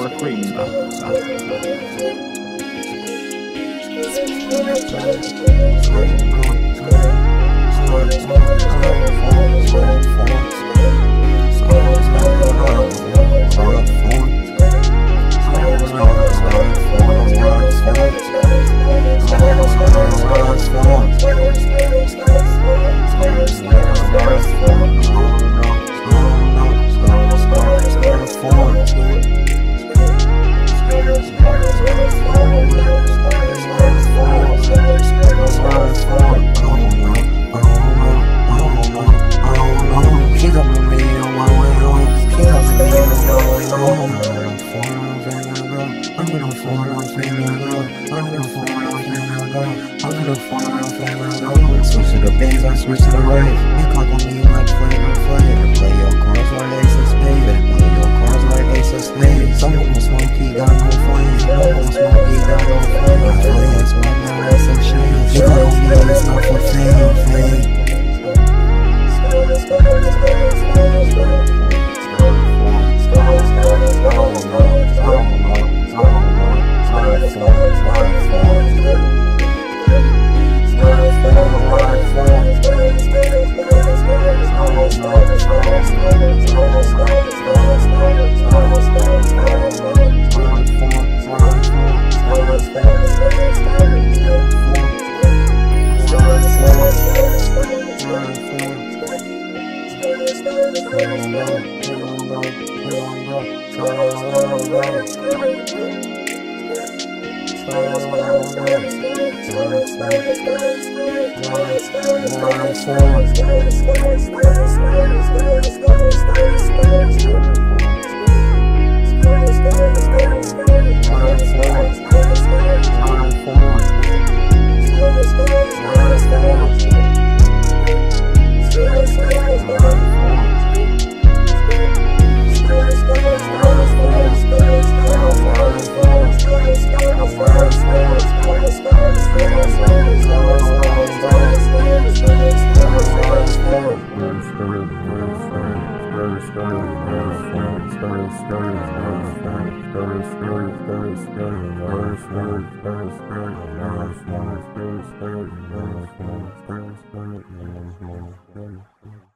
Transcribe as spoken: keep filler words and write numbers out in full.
for free. I'm gonna fall on flavor I'm gonna fall on flavor I'm gonna fall on flavor Switch to the bands, I switch to the right. You clock on me like flavor flavor. Play your cards like ace of spades. Play your cards like ace of spades. Some of them smoky got no flame. No one smoky got no flame. I feel that's right now, that's a shame. You clock on me, it's not for fame, fame. Story,